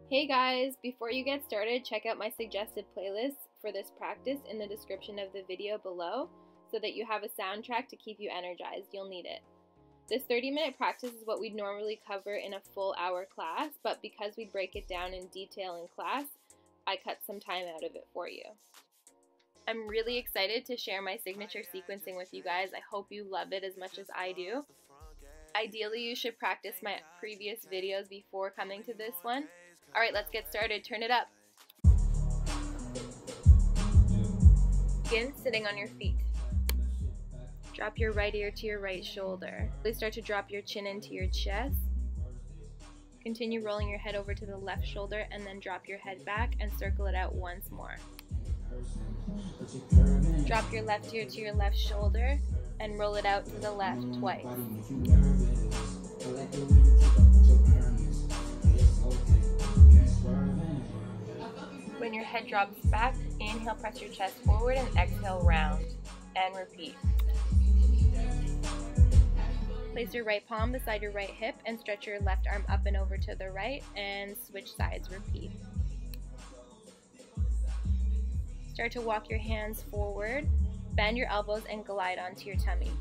Hey guys, before you get started, check out my suggested playlist for this practice in the description of the video below so that you have a soundtrack to keep you energized. You'll need it. This 30-minute practice is what we'd normally cover in a full hour class, but because we break it down in detail in class, I cut some time out of it for you. I'm really excited to share my signature sequencing with you guys. I hope you love it as much as I do. Ideally, you should practice my previous videos before coming to this one. Alright, let's get started. Turn it up. Begin sitting on your feet. Drop your right ear to your right shoulder. Please start to drop your chin into your chest. Continue rolling your head over to the left shoulder and then drop your head back and circle it out once more. Drop your left ear to your left shoulder and roll it out to the left twice. When your head drops back, inhale, press your chest forward, and exhale, round, and repeat. Place your right palm beside your right hip and stretch your left arm up and over to the right, and switch sides, repeat. Start to walk your hands forward, bend your elbows, and glide onto your tummy.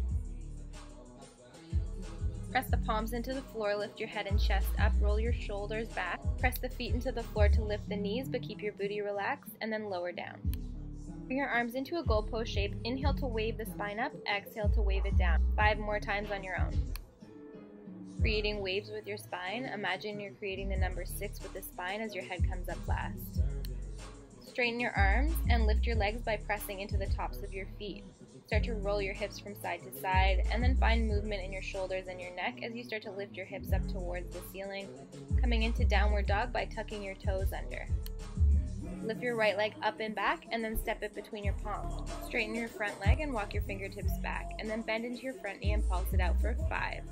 Press the palms into the floor, lift your head and chest up, roll your shoulders back. Press the feet into the floor to lift the knees, but keep your booty relaxed, and then lower down. Bring your arms into a goalpost shape. Inhale to wave the spine up, exhale to wave it down. 5 more times on your own. Creating waves with your spine. Imagine you're creating the number 6 with the spine as your head comes up last. Straighten your arms and lift your legs by pressing into the tops of your feet. Start to roll your hips from side to side, and then find movement in your shoulders and your neck as you start to lift your hips up towards the ceiling, coming into downward dog by tucking your toes under. Lift your right leg up and back, and then step it between your palms. Straighten your front leg and walk your fingertips back, and then bend into your front knee and pulse it out for 5.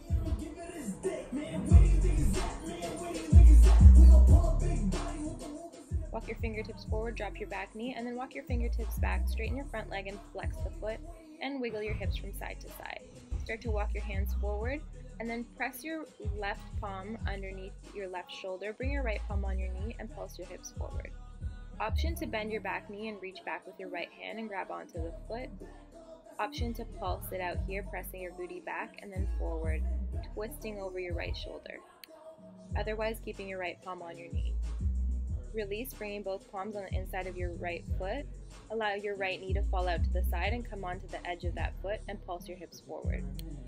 Walk your fingertips forward, drop your back knee, and then walk your fingertips back, straighten your front leg and flex the foot, and wiggle your hips from side to side. Start to walk your hands forward, and then press your left palm underneath your left shoulder, bring your right palm on your knee, and pulse your hips forward. Option to bend your back knee and reach back with your right hand and grab onto the foot. Option to pulse it out here, pressing your booty back and then forward, twisting over your right shoulder. Otherwise, keeping your right palm on your knee. Release, bringing both palms on the inside of your right foot. Allow your right knee to fall out to the side and come onto the edge of that foot and pulse your hips forward.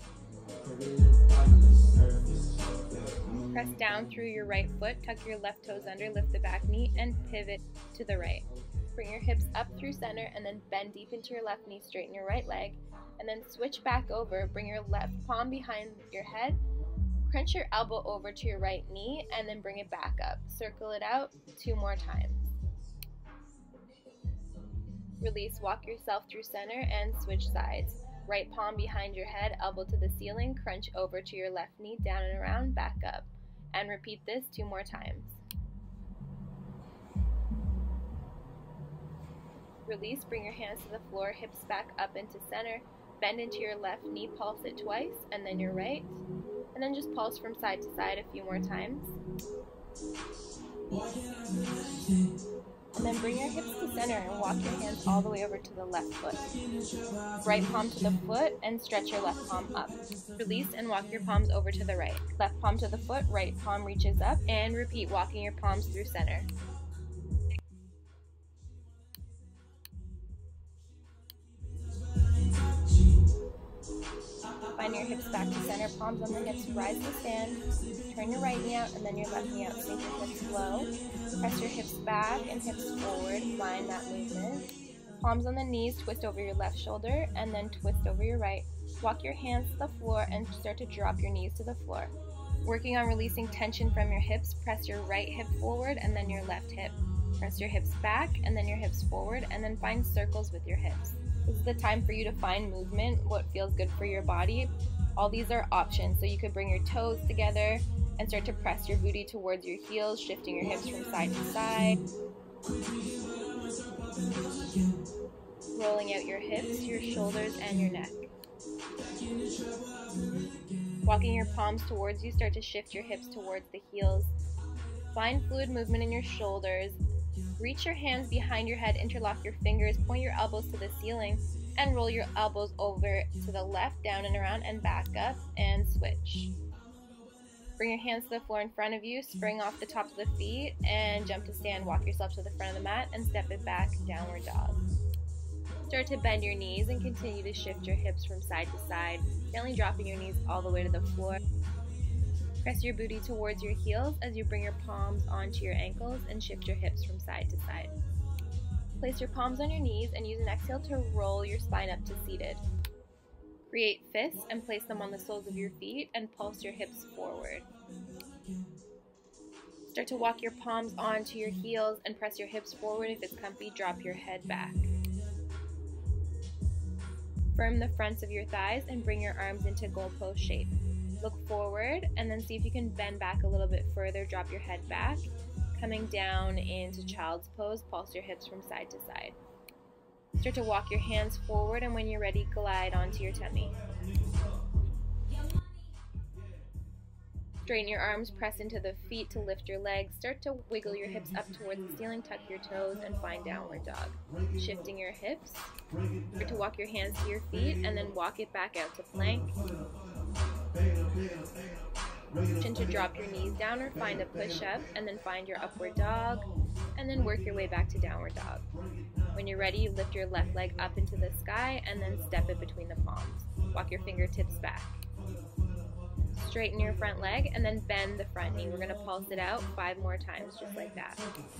Press down through your right foot, tuck your left toes under, lift the back knee, and pivot to the right. Bring your hips up through center and then bend deep into your left knee, straighten your right leg, and then switch back over. Bring your left palm behind your head, crunch your elbow over to your right knee, and then bring it back up. Circle it out 2 more times. Release, walk yourself through center and switch sides. Right palm behind your head, elbow to the ceiling, crunch over to your left knee, down and around, back up. And repeat this 2 more times. Release, bring your hands to the floor, hips back up into center, bend into your left knee, pulse it twice, and then your right. And then just pulse from side to side a few more times. And then bring your hips to center and walk your hands all the way over to the left foot. Right palm to the foot and stretch your left palm up. Release and walk your palms over to the right. Left palm to the foot, right palm reaches up, and repeat, walking your palms through center. Find your hips back to center, palms on the hips, rise to stand, turn your right knee out and then your left knee out, sink your hips low, press your hips back and hips forward, find that movement. Palms on the knees, twist over your left shoulder and then twist over your right. Walk your hands to the floor and start to drop your knees to the floor. Working on releasing tension from your hips, press your right hip forward and then your left hip. Press your hips back and then your hips forward, and then find circles with your hips. This is the time for you to find movement, what feels good for your body. All these are options, so you could bring your toes together and start to press your booty towards your heels, shifting your hips from side to side. Rolling out your hips, your shoulders, and your neck. Walking your palms towards you, start to shift your hips towards the heels. Find fluid movement in your shoulders. Reach your hands behind your head, interlock your fingers, point your elbows to the ceiling, and roll your elbows over to the left, down and around, and back up, and switch. Bring your hands to the floor in front of you, spring off the tops of the feet, and jump to stand. Walk yourself to the front of the mat and step it back, downward dog. Start to bend your knees and continue to shift your hips from side to side, gently dropping your knees all the way to the floor. Press your booty towards your heels as you bring your palms onto your ankles and shift your hips from side to side. Place your palms on your knees and use an exhale to roll your spine up to seated. Create fists and place them on the soles of your feet and pulse your hips forward. Start to walk your palms onto your heels and press your hips forward. If it's comfy, drop your head back. Firm the fronts of your thighs and bring your arms into goalpost shape. Look forward and then see if you can bend back a little bit further. Drop your head back. Coming down into child's pose, pulse your hips from side to side. Start to walk your hands forward, and when you're ready, glide onto your tummy. Straighten your arms, press into the feet to lift your legs. Start to wiggle your hips up towards the ceiling, tuck your toes, and find downward dog. Shifting your hips. Start to walk your hands to your feet, and then walk it back out to plank. Option to drop your knees down or find a push-up, and then find your upward dog, and then work your way back to downward dog. When you're ready, you lift your left leg up into the sky and then step it between the palms. Walk your fingertips back. Straighten your front leg and then bend the front knee. We're going to pulse it out 5 more times, just like that.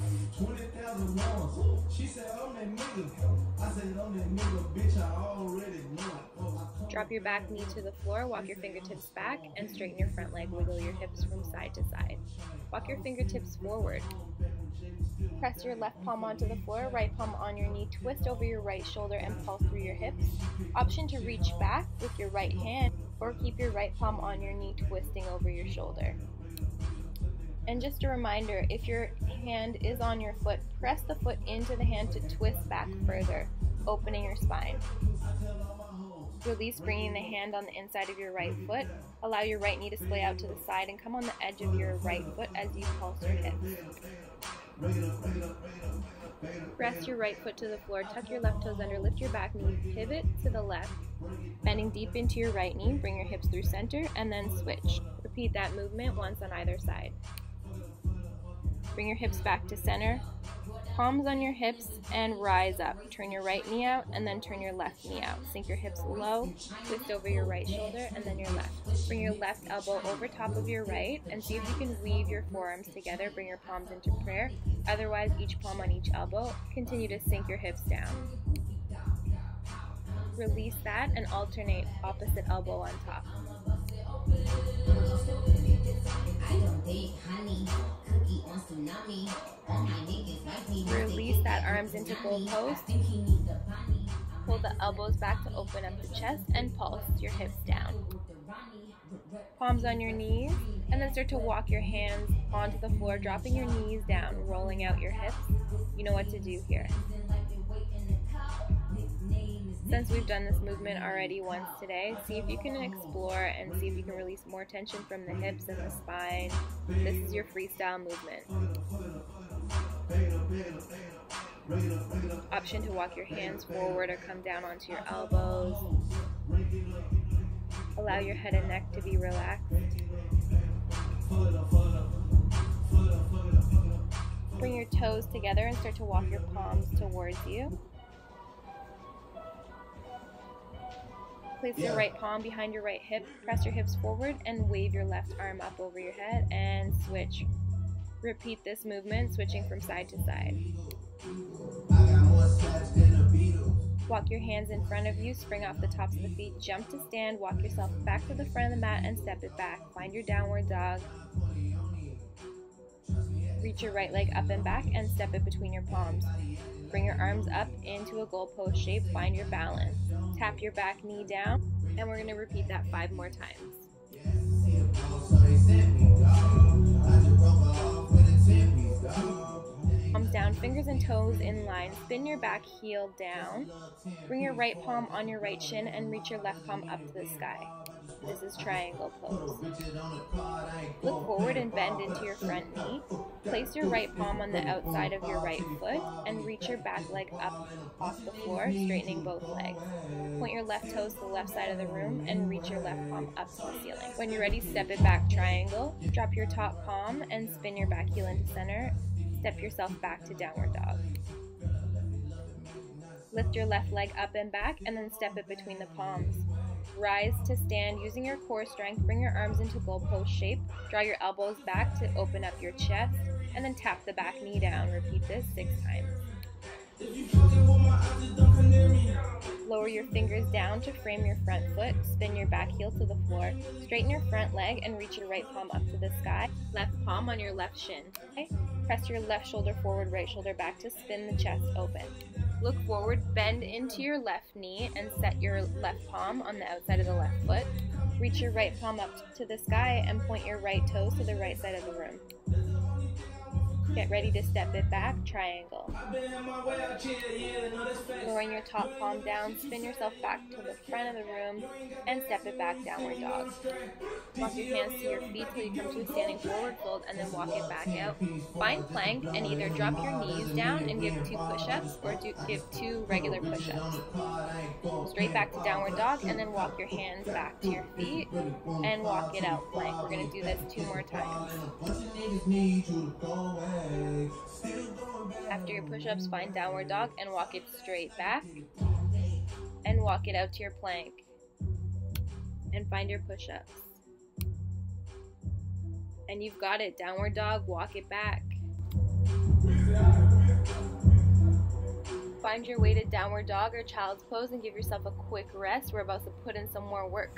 Drop your back knee to the floor, walk your fingertips back, and straighten your front leg. Wiggle your hips from side to side. Walk your fingertips forward. Press your left palm onto the floor, right palm on your knee, twist over your right shoulder and pulse through your hips. Option to reach back with your right hand or keep your right palm on your knee, twisting over your shoulder. And just a reminder, if your hand is on your foot, press the foot into the hand to twist back further, opening your spine. Release, bringing the hand on the inside of your right foot. Allow your right knee to splay out to the side and come on the edge of your right foot as you pulse your hips. Press your right foot to the floor, tuck your left toes under, lift your back knee, pivot to the left. Bending deep into your right knee, bring your hips through center, and then switch. Repeat that movement once on either side. Bring your hips back to center, palms on your hips, and rise up. Turn your right knee out, and then turn your left knee out. Sink your hips low, twist over your right shoulder, and then your left. Bring your left elbow over top of your right, and see if you can weave your forearms together. Bring your palms into prayer. Otherwise, each palm on each elbow. Continue to sink your hips down. Release that and alternate opposite elbow on top. Release that arms into goalpost. Pull the elbows back to open up the chest and pulse your hips down. Palms on your knees, and then start to walk your hands onto the floor, dropping your knees down, rolling out your hips. You know what to do here. Since we've done this movement already once today, see if you can explore and see if you can release more tension from the hips and the spine. This is your freestyle movement. Option to walk your hands forward or come down onto your elbows. Allow your head and neck to be relaxed. Bring your toes together and start to walk your palms towards you. Place your right palm behind your right hip, press your hips forward, and wave your left arm up over your head, and switch. Repeat this movement, switching from side to side. Walk your hands in front of you, spring off the tops of the feet, jump to stand, walk yourself back to the front of the mat, and step it back. Find your downward dog. Reach your right leg up and back, and step it between your palms. Bring your arms up into a goalpost shape, find your balance. Tap your back knee down, and we're going to repeat that 5 more times. Palms down, fingers and toes in line. Spin your back heel down. Bring your right palm on your right shin and reach your left palm up to the sky. This is triangle pose. Look forward and bend into your front knee. Place your right palm on the outside of your right foot and reach your back leg up off the floor, straightening both legs. Point your left toes to the left side of the room and reach your left palm up to the ceiling. When you're ready, step it back, triangle. Drop your top palm and spin your back heel into center. Step yourself back to downward dog. Lift your left leg up and back and then step it between the palms. Rise to stand using your core strength. Bring your arms into goalpost shape. Draw your elbows back to open up your chest and then tap the back knee down. Repeat this 6 times. Lower your fingers down to frame your front foot. Spin your back heel to the floor. Straighten your front leg and reach your right palm up to the sky. Left palm on your left shin. Okay? Press your left shoulder forward, right shoulder back to spin the chest open. Look forward, bend into your left knee and set your left palm on the outside of the left foot. Reach your right palm up to the sky and point your right toes to the right side of the room. Get ready to step it back, triangle. Lowering your top palm down, spin yourself back to the front of the room and step it back, downward dog. Walk your hands to your feet till you come to a standing forward fold and then walk it back out. Find plank and either drop your knees down and give 2 push-ups or give 2 regular push-ups. Straight back to downward dog and then walk your hands back to your feet and walk it out plank. We're going to do this 2 more times. After your push-ups, find downward dog and walk it straight back and walk it out to your plank and find your push-ups. And you've got it. Downward dog, walk it back. Find your way to downward dog or child's pose and give yourself a quick rest. We're about to put in some more work.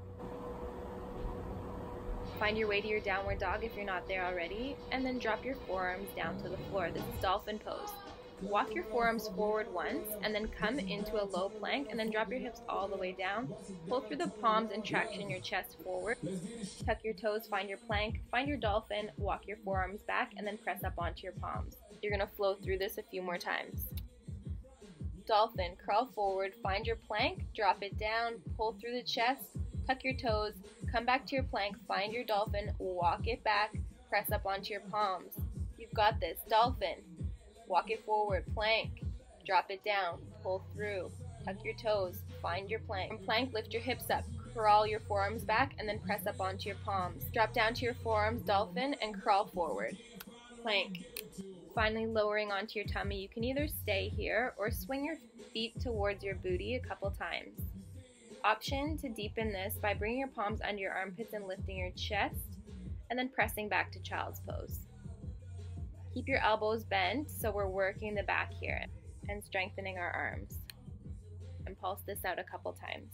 Find your way to your downward dog if you're not there already, and then drop your forearms down to the floor. This is dolphin pose. Walk your forearms forward once, and then come into a low plank, and then drop your hips all the way down. Pull through the palms and traction your chest forward. Tuck your toes, find your plank, find your dolphin, walk your forearms back, and then press up onto your palms. You're going to flow through this a few more times. Dolphin, crawl forward, find your plank, drop it down, pull through the chest, tuck your toes, come back to your plank, find your dolphin, walk it back, press up onto your palms. You've got this. Dolphin. Walk it forward, plank, drop it down, pull through, tuck your toes, find your plank. From plank, lift your hips up, crawl your forearms back, and then press up onto your palms. Drop down to your forearms, dolphin, and crawl forward. Plank. Finally, lowering onto your tummy, you can either stay here or swing your feet towards your booty a couple times. Option to deepen this by bringing your palms under your armpits and lifting your chest, and then pressing back to child's pose. Keep your elbows bent so we're working the back here and strengthening our arms. And pulse this out a couple times.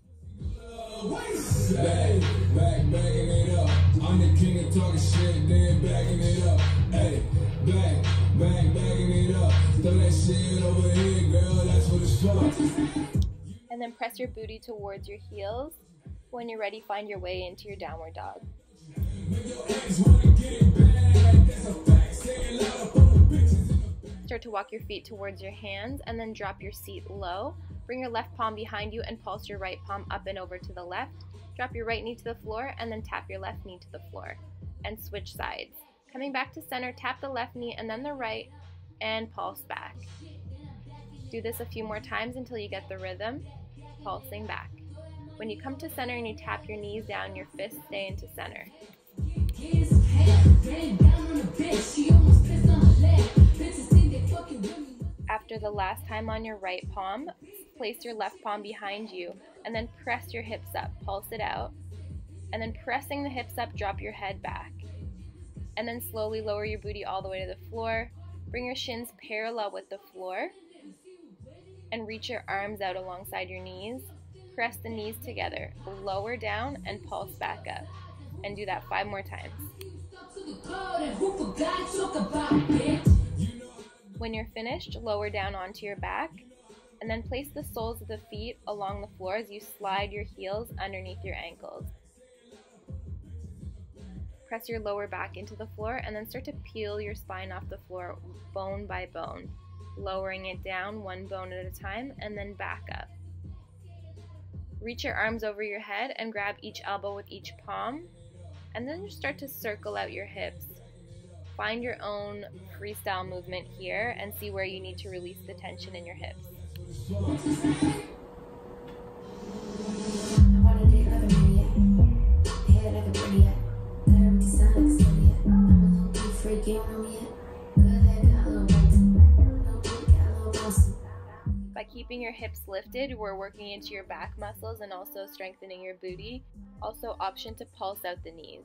Back, backing it up. I'm the king of talking shit, then backing it up. Hey, backing it up. Throw that shit over here, girl, that's what it's for. And then press your booty towards your heels. When you're ready, find your way into your downward dog. Start to walk your feet towards your hands and then drop your seat low. Bring your left palm behind you and pulse your right palm up and over to the left. Drop your right knee to the floor and then tap your left knee to the floor. And switch sides. Coming back to center, tap the left knee and then the right and pulse back. Do this a few more times until you get the rhythm, pulsing back. When you come to center and you tap your knees down, your fists stay into center. After the last time on your right palm, place your left palm behind you and then press your hips up, pulse it out, and then pressing the hips up, drop your head back. And then slowly lower your booty all the way to the floor. Bring your shins parallel with the floor and reach your arms out alongside your knees. Press the knees together, lower down and pulse back up. And do that 5 more times. When you're finished, lower down onto your back and then place the soles of the feet along the floor as you slide your heels underneath your ankles. Press your lower back into the floor and then start to peel your spine off the floor bone by bone, lowering it down 1 bone at a time and then back up. Reach your arms over your head and grab each elbow with each palm, and then just start to circle out your hips. Find your own freestyle movement here and see where you need to release the tension in your hips. By keeping your hips lifted, we're working into your back muscles and also strengthening your booty. Also, option to pulse out the knees.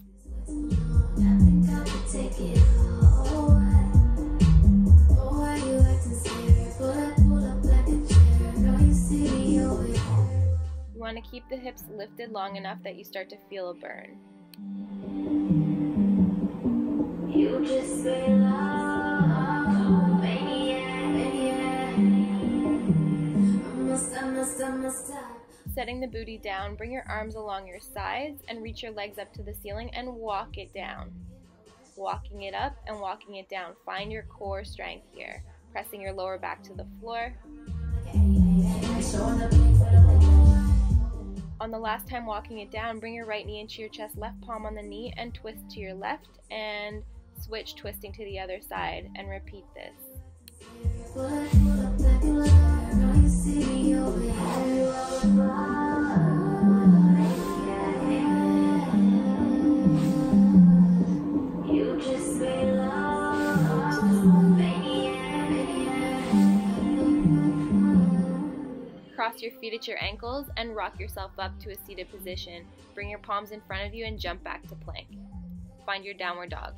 You want to keep the hips lifted long enough that you start to feel a burn. You just belong, baby, Setting the booty down, bring your arms along your sides and reach your legs up to the ceiling and walk it down. Walking it up and walking it down. Find your core strength here. Pressing your lower back to the floor. On the last time walking it down, bring your right knee into your chest, left palm on the knee, and twist to your left, and switch twisting to the other side, and repeat this. Cross your feet at your ankles and rock yourself up to a seated position. Bring your palms in front of you and jump back to plank. Find your downward dog.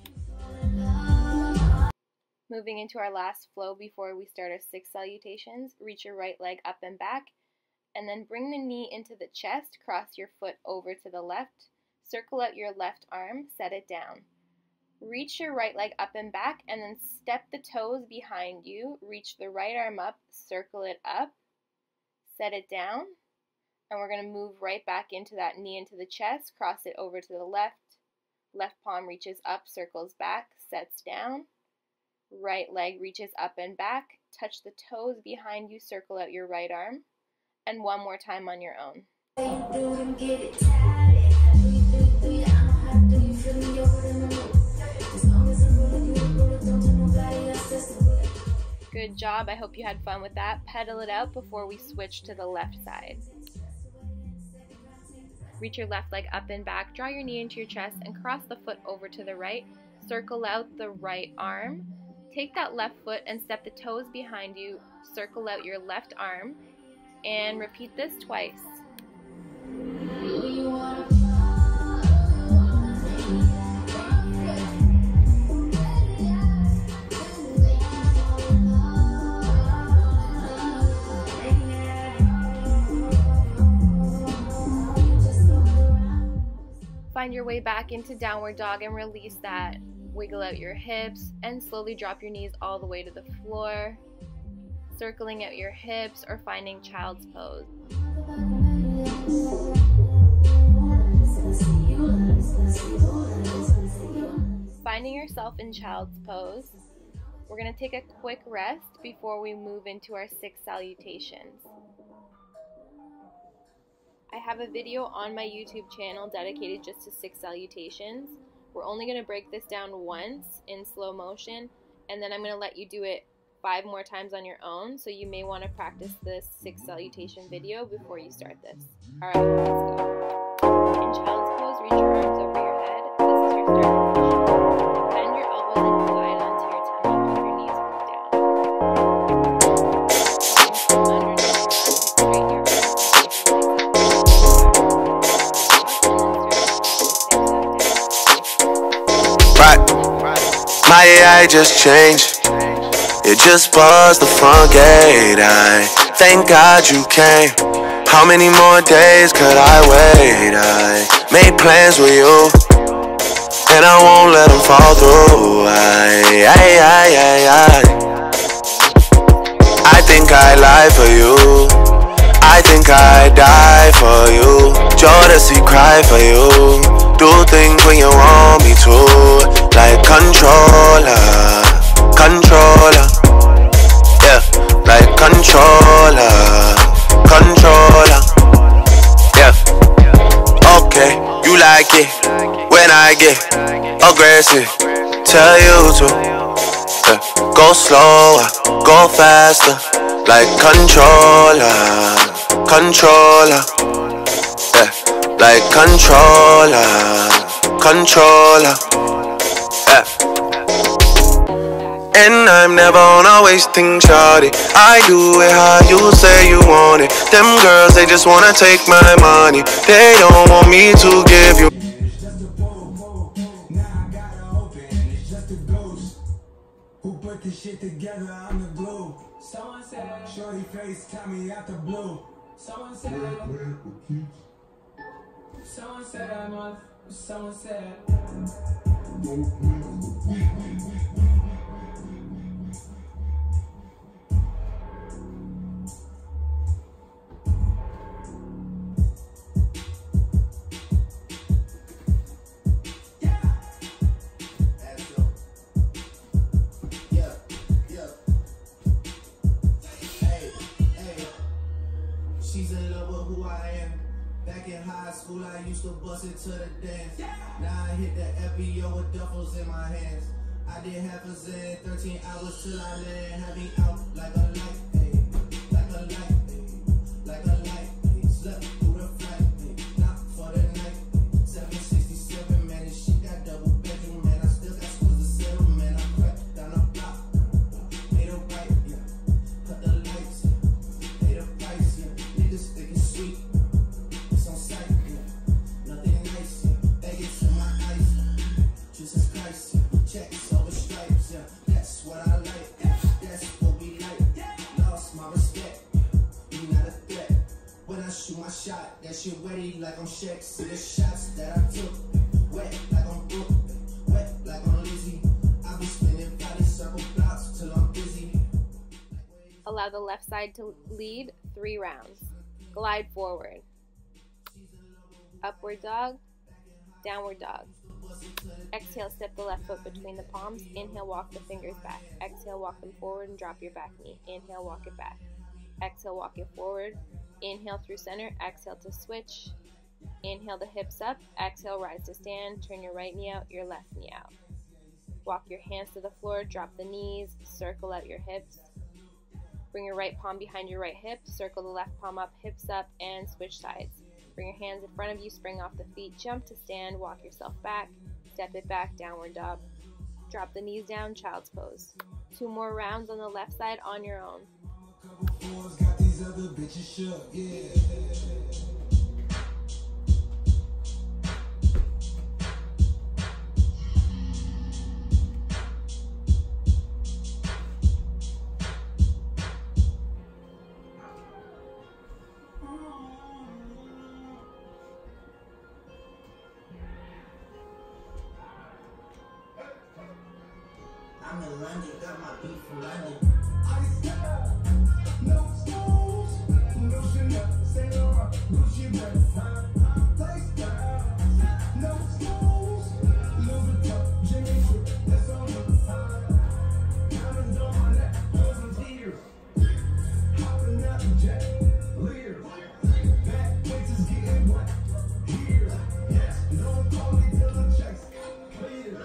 Moving into our last flow before we start our 6 salutations, reach your right leg up and back, and then bring the knee into the chest, cross your foot over to the left, circle out your left arm, set it down. Reach your right leg up and back, and then step the toes behind you, reach the right arm up, circle it up, set it down, and we're going to move right back into that knee into the chest, cross it over to the left, left palm reaches up, circles back, sets down. Right leg reaches up and back, touch the toes behind you, circle out your right arm, and one more time on your own. Good job, I hope you had fun with that. Pedal it out before we switch to the left side. Reach your left leg up and back, draw your knee into your chest, and cross the foot over to the right, circle out the right arm. Take that left foot and step the toes behind you, circle out your left arm, and repeat this twice. Find your way back into downward dog and release that. Wiggle out your hips and slowly drop your knees all the way to the floor, circling out your hips or finding child's pose. Finding yourself in child's pose, we're going to take a quick rest before we move into our 6 salutations. I have a video on my YouTube channel dedicated just to 6 salutations. We're only going to break this down once in slow motion, and then I'm going to let you do it 5 more times on your own, so you may want to practice this 6 salutation video before you start this. Alright, let's go. In child's pose, reach your arms over your head. This is your start position. Bend your elbows and glide onto your tummy. Keep your knees hooked down. Straighten your arms. My AI just changed. It just buzzed the front gate. I thank God you came. How many more days could I wait? I made plans with you, and I won't let them fall through. I think I lie for you. I think I die for you. Jodeci cry for you. Do things when you want me to. Like controller, controller. Yeah, like controller, controller. tell you to. Go slower, go faster, like controller, controller. Yeah, like controller, controller. Yeah. And I'm never on a wasting shawty. I do it how you say you want it. Them girls, they just wanna take my money. They don't want me to give you. It's just a pole. Now I gotta open. It's just a ghost. Who put this shit together? I'm the glue. Someone said, shorty face, tell me out the blue. Someone said, I'm off. Someone said. She's in love with who I am. Back in high school, I used to bust it to the dance. Now I hit the FBO with duffels in my hands. I did half a zen, 13 hours till I land. Had me out like a light, ayy. Like a light, ayy. Like a light, ayy. Slept through the flight, ayy. Not for the night, ayy. 767, man, this shit got double bedroom, man. I still got schools to settle, man. I crept down the block, made a right, yeah. Cut the lights, yeah. Paid the price, yeah. Niggas think it's sweet, it's on sight, yeah. Nothing nice, yeah. Vegas in my ice, Jesus Christ, yeah. Checks over stripes, yeah. That's what I like, that's what we like. Lost my respect, you not a threat. When I shoot my shot, that shit wetty like I'm Shaq. See the shots that I took, wet like I'm Brooke, wet like I'm Lizzie. I be spinning body circle blocks till I'm busy. Allow the left side to lead 3 rounds. Glide forward. Upward dog. Downward dog. Exhale, step the left foot between the palms. Inhale, walk the fingers back. Exhale, walk them forward and drop your back knee. Inhale, walk it back. Exhale, walk it forward. Inhale through center. Exhale to switch. Inhale the hips up. Exhale, rise to stand. Turn your right knee out, your left knee out. Walk your hands to the floor. Drop the knees. Circle out your hips. Bring your right palm behind your right hip. Circle the left palm up, hips up, and switch sides. Bring your hands in front of you. Spring off the feet. Jump to stand. Walk yourself back. Step it back. Downward dog. Drop the knees down. Child's pose. 2 more rounds on the left side on your own. Got these other bitches shook, yeah. I'm in London, got my beat from London. I style, no stones, no Chanel, Saint Laurent, Gucci bag, lifestyle, no stones, Louis Vuitton, Jimmy Choo, that's on the side. Diamonds on my neck, those are tears. Hopping out the jet, leer. Bad bitches getting wet here. Yes, don't call me till the checks clear.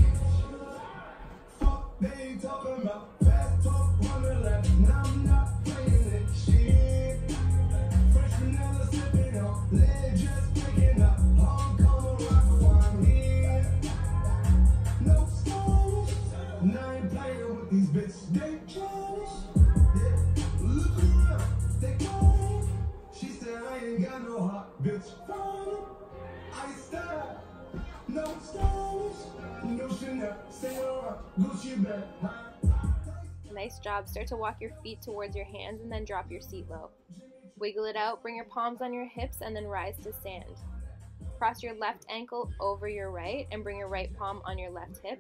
They ain't talking about fast talk, wonderland. Now I'm not playing it shit. Fresh vanilla sipping on, lead just picking up. Hong Kong rock wine here. No stones, and I ain't playing with these bitches. They childish, yeah. Look around, they cold. She said I ain't got no hot bitch. I style, no stones, no Chanel, Saint Laurent, Gucci bag. Nice job. Start to walk your feet towards your hands and then drop your seat low. Wiggle it out. Bring your palms on your hips and then rise to stand. Cross your left ankle over your right and bring your right palm on your left hip.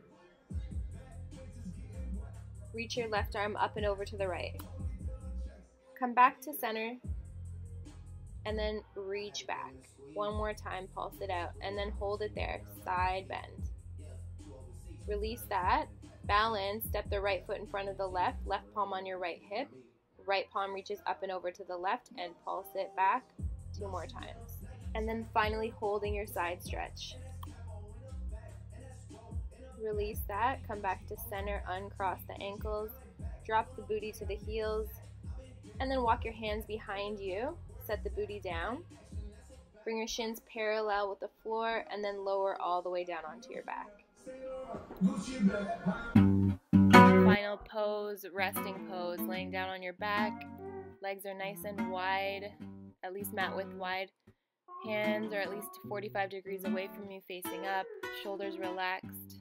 Reach your left arm up and over to the right. Come back to center and then reach back. One more time, pulse it out, and then hold it there. Side bend. Release that. Balance. Step the right foot in front of the left. Left palm on your right hip. Right palm reaches up and over to the left and pulse it back 2 more times. And then finally holding your side stretch. Release that, come back to center, uncross the ankles, drop the booty to the heels, and then walk your hands behind you, set the booty down, bring your shins parallel with the floor, and then lower all the way down onto your back. Final pose, resting pose, laying down on your back, legs are nice and wide, at least mat width wide. Hands are at least 45 degrees away from you facing up, shoulders relaxed.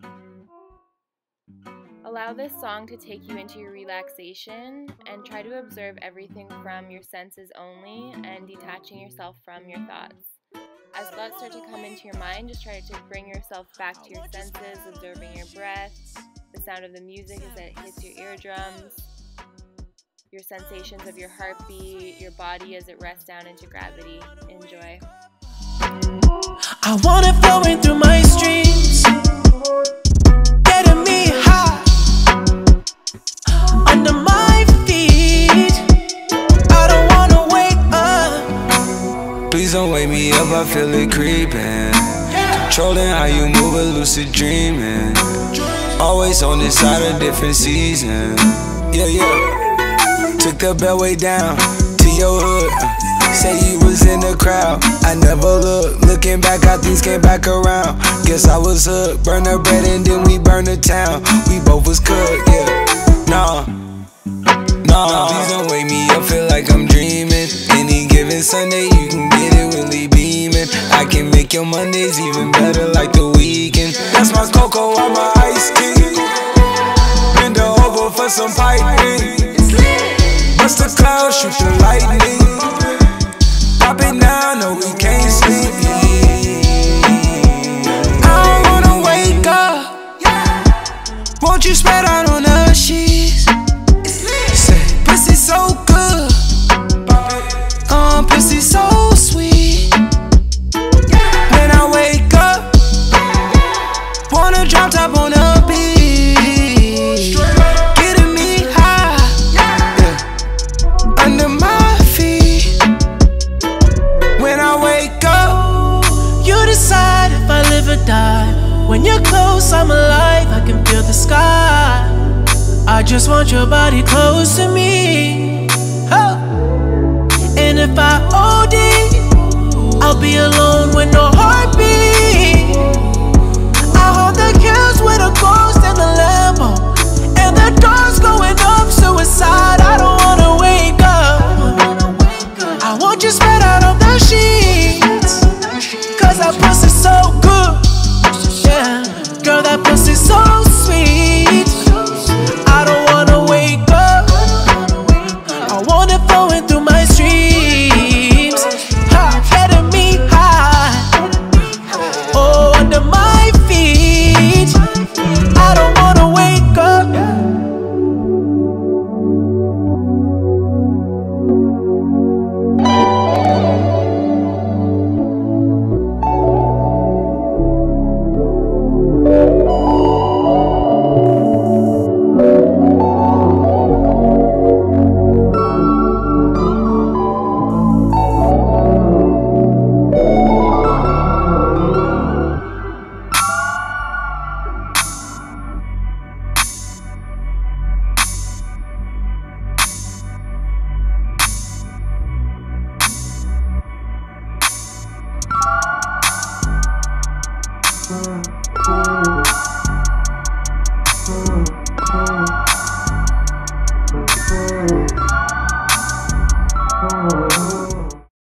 Allow this song to take you into your relaxation and try to observe everything from your senses only and detaching yourself from your thoughts. As thoughts start to come into your mind, just try to bring yourself back to your senses, observing your breath, the sound of the music as it hits your eardrums, your sensations of your heartbeat, your body as it rests down into gravity. Enjoy. I want it flowing through my streams, getting me high, under my feet. I don't wanna wake up. Please don't wake me up, I feel it creeping. Controlling how you move, a lucid dreaming. Always on this side of different season. Yeah. Took the bell way down to your hood. Say you was in the crowd, I never looked. Looking back, how things came back around. Guess I was hooked. Burn the bread and then we burn the town. We both was cooked, yeah. Nah, please don't wake me up, feel like I'm dreaming. Any given Sunday, you can get it really beaming. I can make your Mondays even better like the weekend. That's my cocoa on my ice tea. Bend over for some piping. Bust the clouds, shoot the lightning. Pop it now, no we can't sleep. I don't wanna wake up. Won't you spread out on the sheets? Say, pussy so good. Pussy so sweet. When I wake up, wanna drop top on the beach. Getting me high, yeah, under my feet. When I wake up, You decide if I live or die. When you're close, I'm alive, I can feel the sky. I just want your body close to me. Oh. And if I OD, I'll be alone with no heartbeat. I hold the kills with a ghost in the Lambo, and the door's going up, suicide. I don't wanna wake up. I want you spread out on the sheets, cause that pussy's so good. Yeah, girl, that pussy's so sweet. I don't wanna wake up. I want it flowing through my streams, getting me high, oh, under my feet. I don't wanna wake up.